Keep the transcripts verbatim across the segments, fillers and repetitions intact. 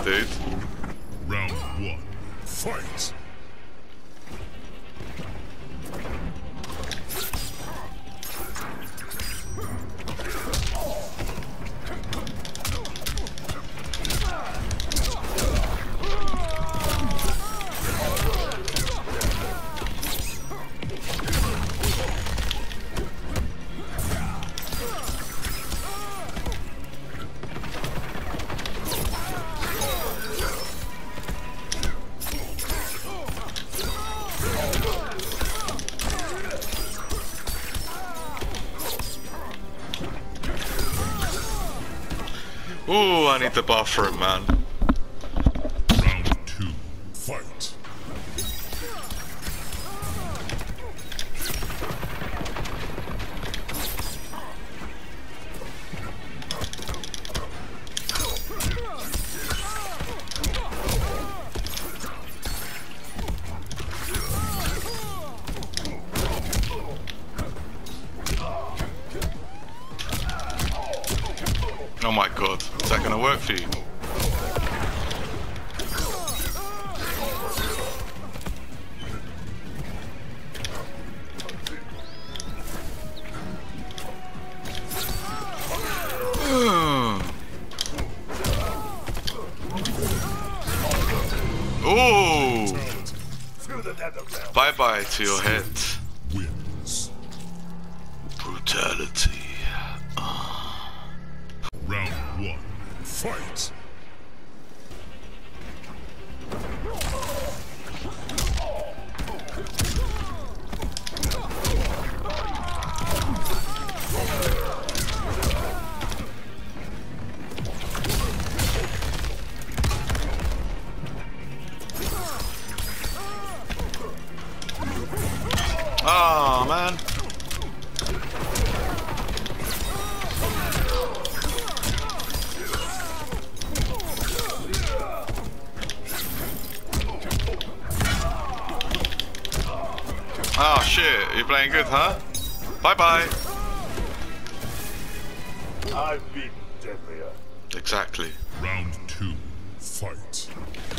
dude. Round one, fight! Ooh, I need the bathroom, man. Round two, fight! Oh my god, is that gonna work for you? Ooh! Bye bye to your head. Wins. Brutality. Round one, fight! Oh man. Oh shit, you're playing good, huh? Bye bye. I've been deadlier. Exactly. Round two, fight!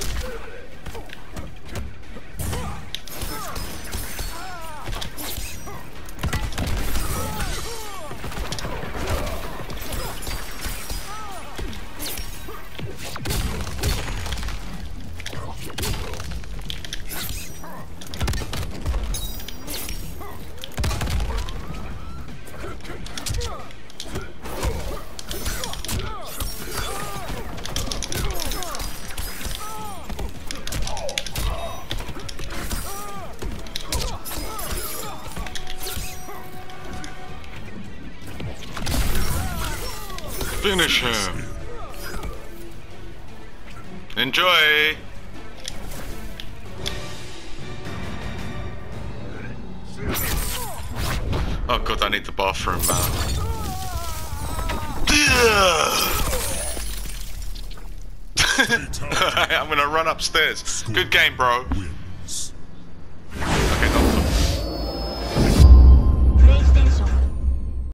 Finish him. Enjoy. Oh god, I need the bathroom, man. I'm gonna run upstairs. Good game, bro.